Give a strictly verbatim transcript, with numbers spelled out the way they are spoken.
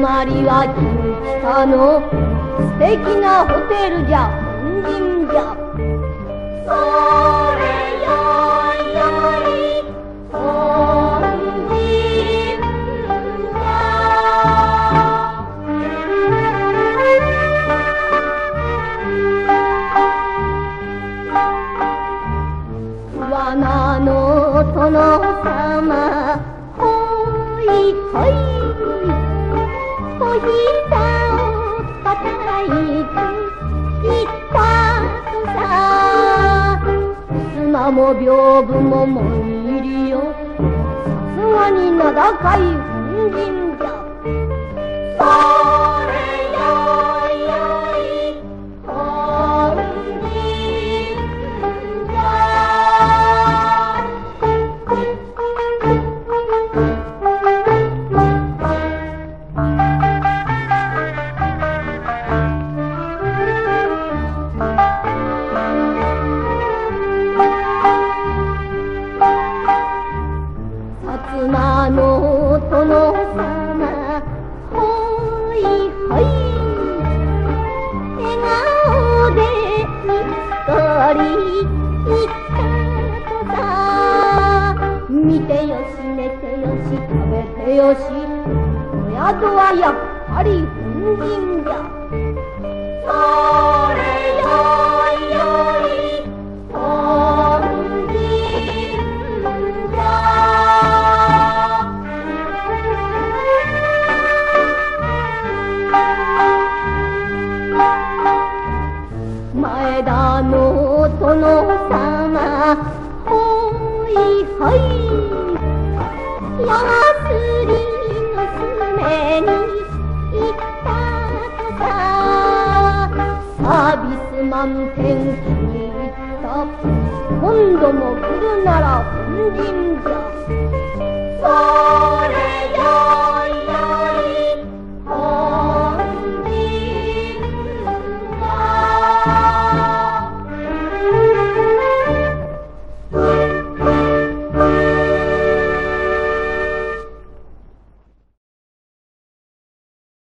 まりは近北の素敵なホテルじゃ本陣じゃ。それよより本陣じゃ。罠の殿様ほいほいおひざをたたいて言ったとさ。砂も屏風ももいりよ、さすがに名高い本陣じゃ。それよよい本陣じゃ。薩摩の殿様ほいほい笑顔でにっこり言ったとさ。見てよし寝てよし食べてよし、お宿はやっぱり本陣じゃ。それよよい本陣じゃ。前田の殿様ほいほい矢すり娘に言ったとさ。サービス満点気に入った、今度も来るなら本陣じゃ。